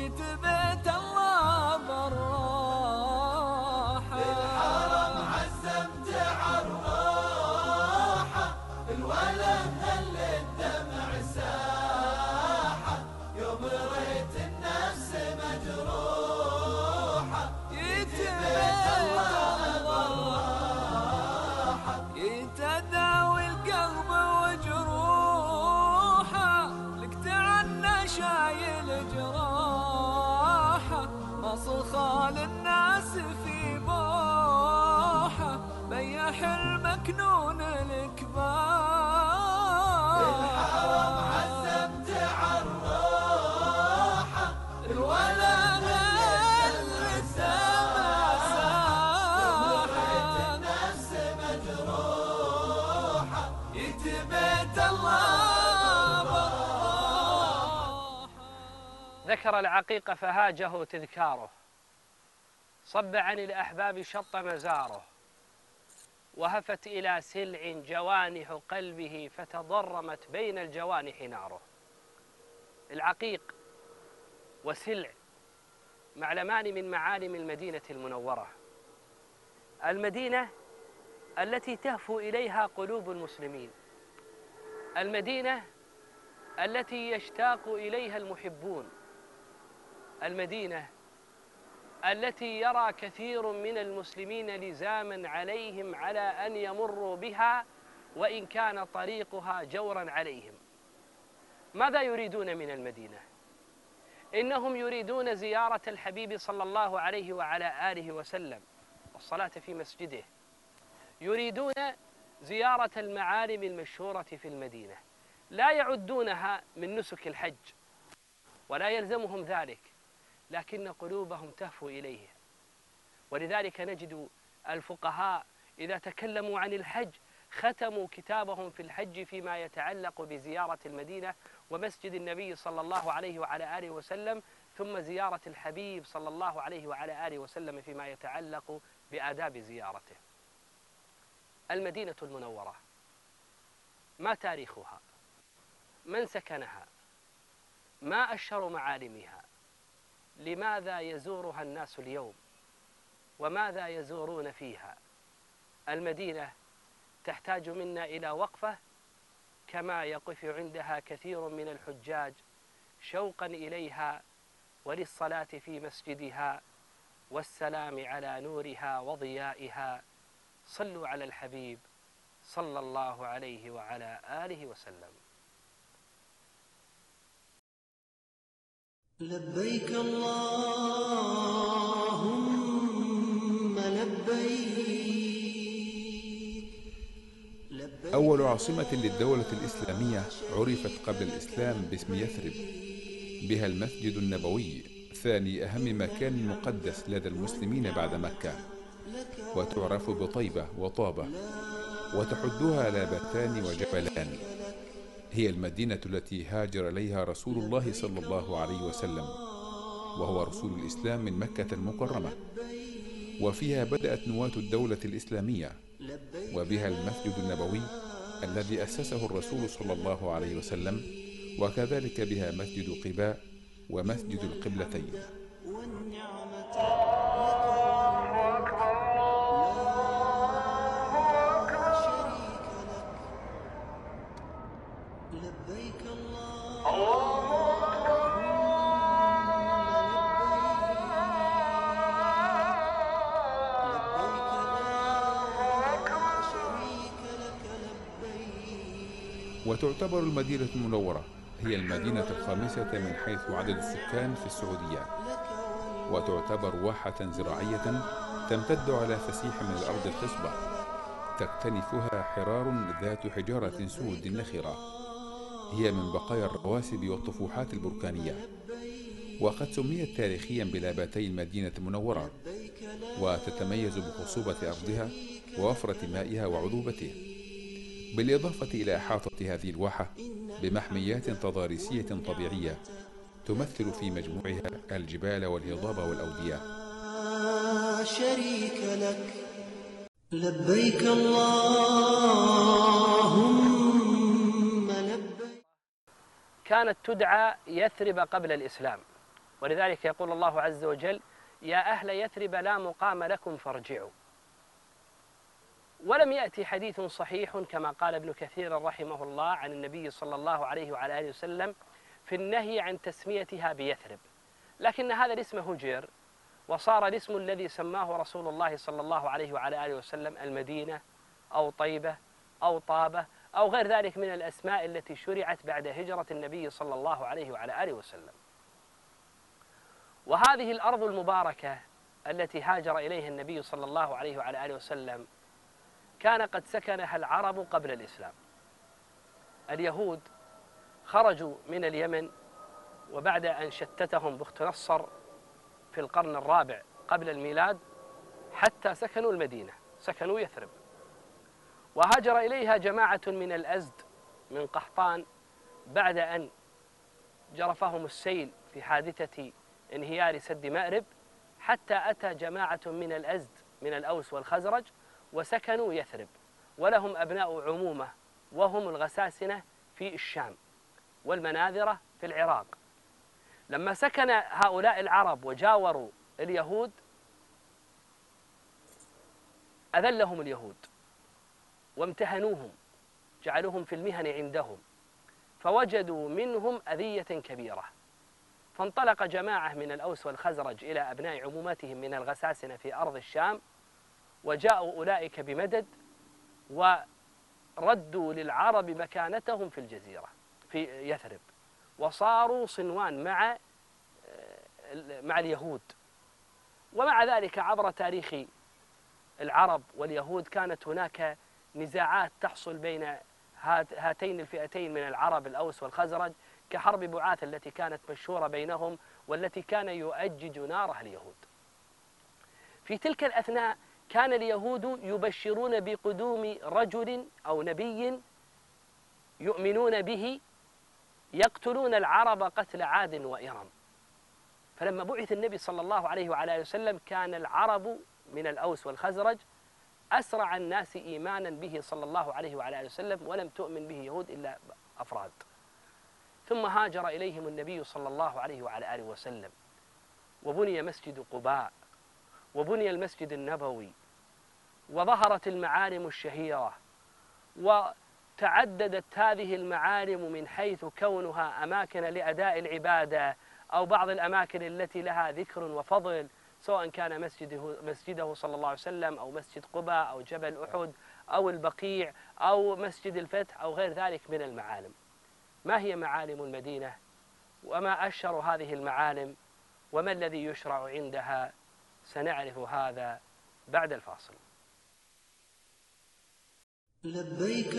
جيت بيت الله بالراحة، بالحرم عزمت عالراحة، الولد هل الدمع ساحة، يوم ريت النفس مجروحة. جيت بيت الله بالراحة، جيت أداوي القلب وجروحه، لك تعنى شايل جراحه، مصخال الناس في بوحه، بيح المكنون الكبار. بالحرم عزمت عالراحة، الولد اللي الدمع ساحة، النفس مجروحة. جيت بيت الله بالراحة. ذكر العقيق فهاجه تذكاره، صب عن الأحباب شط مزاره، وهفت إلى سلع جوانح قلبه فتضرمت بين الجوانح ناره. العقيق وسلع معلمان من معالم المدينة المنورة، المدينة التي تهفو إليها قلوب المسلمين، المدينة التي يشتاق إليها المحبون، المدينة التي يرى كثير من المسلمين لزاما عليهم على أن يمروا بها وإن كان طريقها جورا عليهم. ماذا يريدون من المدينة؟ إنهم يريدون زيارة الحبيب صلى الله عليه وعلى آله وسلم والصلاة في مسجده، يريدون زيارة المعالم المشهورة في المدينة، لا يعدونها من نسك الحج ولا يلزمهم ذلك، لكن قلوبهم تهفو إليه. ولذلك نجد الفقهاء إذا تكلموا عن الحج ختموا كتابهم في الحج فيما يتعلق بزيارة المدينة ومسجد النبي صلى الله عليه وعلى آله وسلم، ثم زيارة الحبيب صلى الله عليه وعلى آله وسلم فيما يتعلق بآداب زيارته. المدينة المنورة، ما تاريخها؟ من سكنها؟ ما أشهر معالمها؟ لماذا يزورها الناس اليوم؟ وماذا يزورون فيها؟ المدينة تحتاج منا إلى وقفة كما يقف عندها كثير من الحجاج شوقا إليها وللصلاة في مسجدها والسلام على نورها وضيائها. صلوا على الحبيب صلى الله عليه وعلى آله وسلم. لبيك اللهم لبيك. أول عاصمة للدولة الإسلامية عرفت قبل الإسلام باسم يثرب، بها المسجد النبوي، ثاني أهم مكان مقدس لدى المسلمين بعد مكة، وتعرف بطيبة وطابة، وتحدها لابتان وجبلان. هي المدينة التي هاجر إليها رسول الله صلى الله عليه وسلم، وهو رسول الإسلام من مكة المكرمة، وفيها بدأت نواة الدولة الإسلامية، وبها المسجد النبوي الذي أسسه الرسول صلى الله عليه وسلم، وكذلك بها مسجد قباء ومسجد القبلتين. لبيك وتعتبر المدينة المنورة هي المدينة الخامسة من حيث عدد السكان في السعودية، وتعتبر واحة زراعية تمتد على فسيح من الأرض الخصبة، تكتنفها حرار ذات حجارة سود نخرة، هي من بقايا الرواسب والطفوحات البركانية، وقد سميت تاريخيا بلابتي المدينة المنورة، وتتميز بخصوبة أرضها ووفرة مائها وعذوبته، بالإضافة إلى إحاطة هذه الواحة بمحميات تضاريسية طبيعية تمثل في مجموعها الجبال والهضاب والأودية. شريك لك. لبيك اللهم لبيك. كانت تدعى يثرب قبل الإسلام، ولذلك يقول الله عز وجل: يا أهل يثرب لا مقام لكم فارجعوا. ولم يأتي حديث صحيح كما قال ابن كثير رحمه الله عن النبي صلى الله عليه وعلى آله وسلم في النهي عن تسميتها بيثرب، لكن هذا الاسم هجر وصار الاسم الذي سماه رسول الله صلى الله عليه وعلى آله وسلم المدينة أو طيبة أو طابة أو غير ذلك من الأسماء التي شرعت بعد هجرة النبي صلى الله عليه وعلى آله وسلم. وهذه الأرض المباركة التي هاجر إليها النبي صلى الله عليه وعلى آله وسلم كان قد سكنها العرب قبل الإسلام. اليهود خرجوا من اليمن، وبعد أن شتتهم بخت نصر في القرن الرابع قبل الميلاد حتى سكنوا المدينة، سكنوا يثرب. وهاجر إليها جماعة من الأزد من قحطان بعد أن جرفهم السيل في حادثة انهيار سد مأرب، حتى أتى جماعة من الأزد من الأوس والخزرج وسكنوا يثرب، ولهم أبناء عمومة وهم الغساسنة في الشام والمناذرة في العراق. لما سكن هؤلاء العرب وجاوروا اليهود أذلهم اليهود وامتهنوهم، جعلوهم في المهن عندهم، فوجدوا منهم أذية كبيرة، فانطلق جماعة من الأوس والخزرج إلى أبناء عمومتهم من الغساسنة في أرض الشام، وجاءوا أولئك بمدد وردوا للعرب مكانتهم في الجزيرة في يثرب، وصاروا صنوان مع اليهود. ومع ذلك عبر تاريخ العرب واليهود كانت هناك نزاعات تحصل بين هاتين الفئتين من العرب الأوس والخزرج، كحرب بعاث التي كانت مشهورة بينهم والتي كان يؤجج نارها اليهود. في تلك الأثناء كان اليهود يبشرون بقدوم رجل أو نبي يؤمنون به يقتلون العرب قتل عاد وإرم. فلما بعث النبي صلى الله عليه وعلى آله وسلم كان العرب من الأوس والخزرج أسرع الناس إيمانا به صلى الله عليه وعلى آله وسلم، ولم تؤمن به يهود إلا أفراد. ثم هاجر إليهم النبي صلى الله عليه وعلى آله وسلم، وبني مسجد قباء، وبني المسجد النبوي، وظهرت المعالم الشهيرة، وتعددت هذه المعالم من حيث كونها أماكن لأداء العبادة أو بعض الأماكن التي لها ذكر وفضل، سواء كان مسجده صلى الله عليه وسلم أو مسجد قباء أو جبل أحد أو البقيع أو مسجد الفتح أو غير ذلك من المعالم. ما هي معالم المدينة؟ وما أشهر هذه المعالم؟ وما الذي يشرع عندها؟ سنعرف هذا بعد الفاصل. لبيك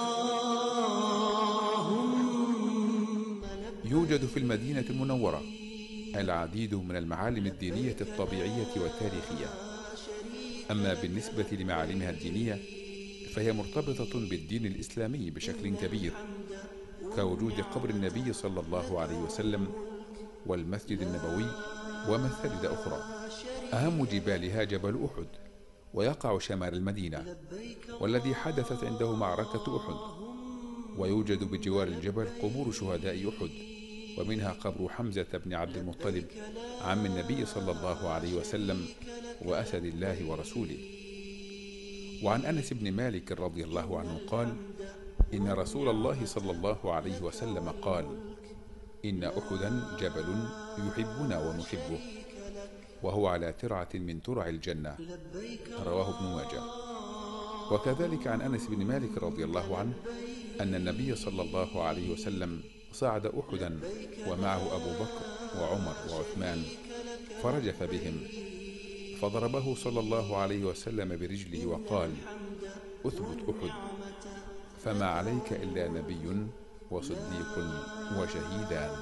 اللهم لبيك. يوجد في المدينة المنورة العديد من المعالم الدينية الطبيعية والتاريخية. أما بالنسبة لمعالمها الدينية فهي مرتبطة بالدين الإسلامي بشكل كبير، كوجود قبر النبي صلى الله عليه وسلم والمسجد النبوي ومساجد أخرى. أهم جبالها جبل أحد، ويقع شمال المدينة، والذي حدثت عنده معركة أحد. ويوجد بجوار الجبل قبور شهداء أحد، ومنها قبر حمزة بن عبد المطلب عم النبي صلى الله عليه وسلم وأسد الله ورسوله. وعن أنس بن مالك رضي الله عنه قال: إن رسول الله صلى الله عليه وسلم قال: إن أحدا جبل يحبنا ونحبه، وهو على ترعة من ترع الجنة. رواه ابن ماجه. وكذلك عن أنس بن مالك رضي الله عنه أن النبي صلى الله عليه وسلم صعد أحدا ومعه أبو بكر وعمر وعثمان، فرجف بهم، فضربه صلى الله عليه وسلم برجله وقال: أثبت أحد، فما عليك إلا نبي وصديق وشهيدان.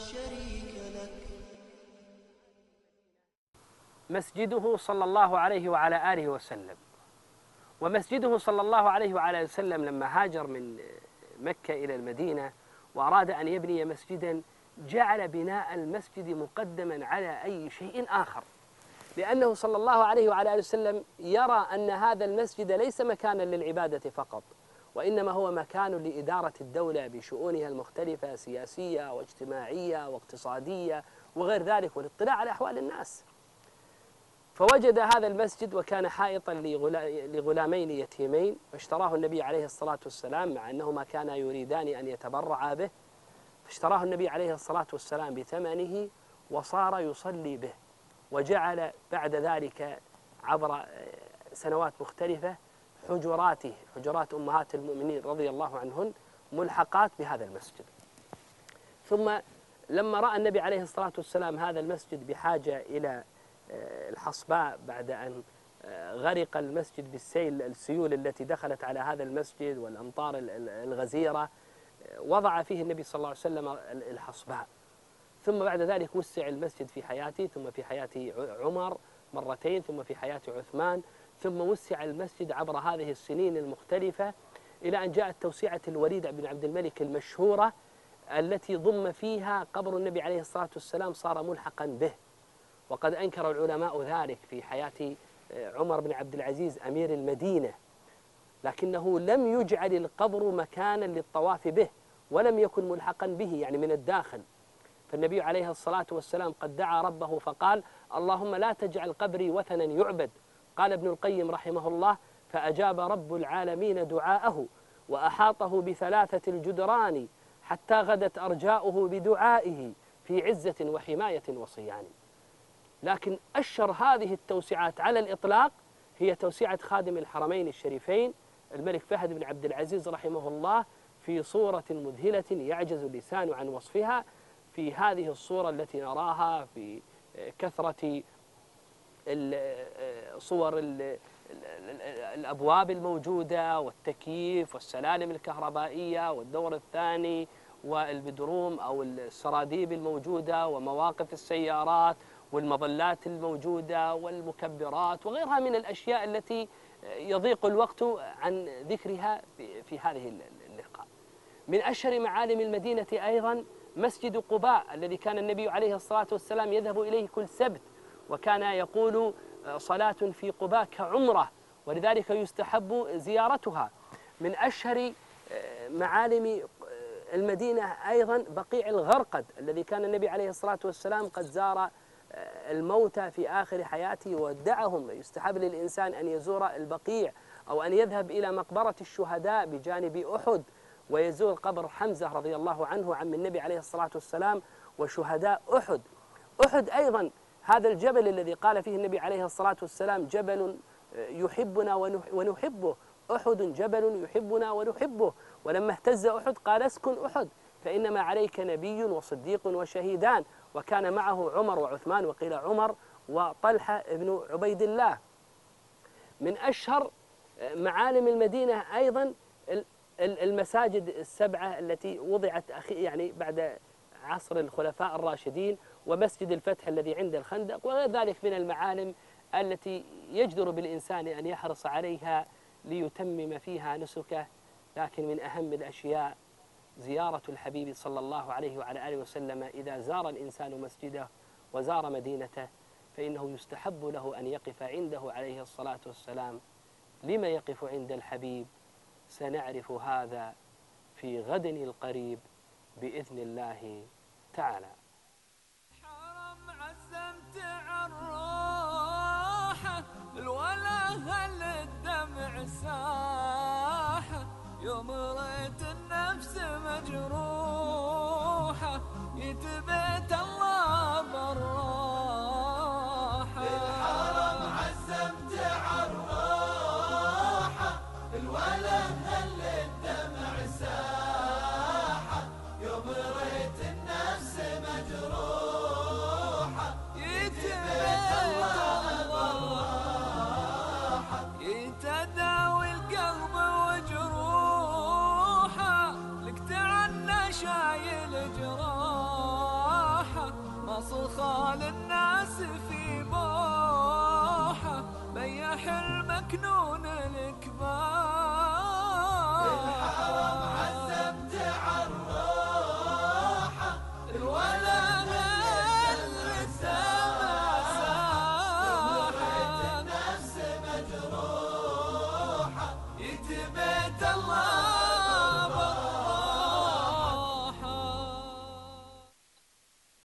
مسجده صلى الله عليه وعلى آله وسلم. ومسجده صلى الله عليه وعلى آله وسلم لما هاجر من مكة إلى المدينة وأراد أن يبني مسجدا، جعل بناء المسجد مقدما على أي شيء آخر، لأنه صلى الله عليه وعلى آله وسلم يرى أن هذا المسجد ليس مكانا للعبادة فقط، وإنما هو مكان لإدارة الدولة بشؤونها المختلفة، سياسية واجتماعية واقتصادية وغير ذلك، والاطلاع على أحوال الناس. فوجد هذا المسجد وكان حائطا لغلامين يتيمين، فاشتراه النبي عليه الصلاة والسلام مع أنهما كانا يريدان أن يتبرعا به، فاشتراه النبي عليه الصلاة والسلام بثمنه وصار يصلي به، وجعل بعد ذلك عبر سنوات مختلفة حجراته، حجرات أمهات المؤمنين رضي الله عنهن، ملحقات بهذا المسجد. ثم لما رأى النبي عليه الصلاة والسلام هذا المسجد بحاجة إلى الحصباء بعد أن غرق المسجد بالسيل، السيول التي دخلت على هذا المسجد والأمطار الغزيرة، وضع فيه النبي صلى الله عليه وسلم الحصباء. ثم بعد ذلك وسع المسجد في حياته، ثم في حياة عمر مرتين، ثم في حياة عثمان، ثم وسع المسجد عبر هذه السنين المختلفة إلى أن جاءت توسعة الوليد بن عبد الملك المشهورة التي ضم فيها قبر النبي عليه الصلاة والسلام، صار ملحقا به. وقد أنكر العلماء ذلك في حياة عمر بن عبد العزيز أمير المدينة، لكنه لم يجعل القبر مكانا للطواف به، ولم يكن ملحقا به يعني من الداخل. فالنبي عليه الصلاة والسلام قد دعا ربه فقال: اللهم لا تجعل قبري وثنا يعبد. قال ابن القيم رحمه الله: فأجاب رب العالمين دعاءه وأحاطه بثلاثة الجدران حتى غدت أرجاؤه بدعائه في عزة وحماية وصيان. لكن أشهر هذه التوسعات على الإطلاق هي توسعة خادم الحرمين الشريفين الملك فهد بن عبد العزيز رحمه الله في صورة مذهلة يعجز اللسان عن وصفها، في هذه الصورة التي نراها في كثرة صور الأبواب الموجودة والتكييف والسلالم الكهربائية والدور الثاني والبدروم أو السراديب الموجودة ومواقف السيارات والمظلات الموجودة والمكبرات وغيرها من الأشياء التي يضيق الوقت عن ذكرها في هذه اللقاء. من أشهر معالم المدينة أيضا مسجد قباء الذي كان النبي عليه الصلاة والسلام يذهب إليه كل سبت، وكان يقول: صلاة في قباء كعمرة، ولذلك يستحب زيارتها. من أشهر معالم المدينة أيضا بقيع الغرقد الذي كان النبي عليه الصلاة والسلام قد زار الموتى في آخر حياته وودعهم. يستحب للإنسان أن يزور البقيع أو أن يذهب إلى مقبرة الشهداء بجانب أحد ويزور قبر حمزة رضي الله عنه عم النبي عليه الصلاة والسلام وشهداء أحد. أحد أيضا هذا الجبل الذي قال فيه النبي عليه الصلاة والسلام: جبل يحبنا ونحبه، أحد جبل يحبنا ونحبه. ولما اهتز أحد قال: اسكن أحد فإنما عليك نبي وصديق وشهيدان. وكان معه عمر وعثمان، وقيل عمر وطلحة بن عبيد الله. من أشهر معالم المدينة أيضا المساجد السبعة التي وضعت يعني بعد عصر الخلفاء الراشدين، ومسجد الفتح الذي عند الخندق، وغير ذلك من المعالم التي يجدر بالإنسان أن يحرص عليها ليتمم فيها نسكه. لكن من أهم الأشياء زيارة الحبيب صلى الله عليه وعلى آله وسلم. إذا زار الإنسان مسجده وزار مدينته فإنه يستحب له أن يقف عنده عليه الصلاة والسلام. لما يقف عند الحبيب؟ سنعرف هذا في غد القريب بإذن الله تعالى. حرم عزمت عالروحة الولا هل الدمع ساحة، يوم رأيت النفس مجروحة يتبت الله بالراحة. الحرم عزمت عالروحة الولا هل الدمع ساحة، يوم رأيت النفس مجروحة يتبت الله بالراحة. يتداوي القلب وجروحه لك تعنى شايل جراحه، مصخى للناس في بوحه بيح المكنون الكبار. الحرم عزمت عالروحه الولا السما ساحه، النفس مجروحه يتبت الله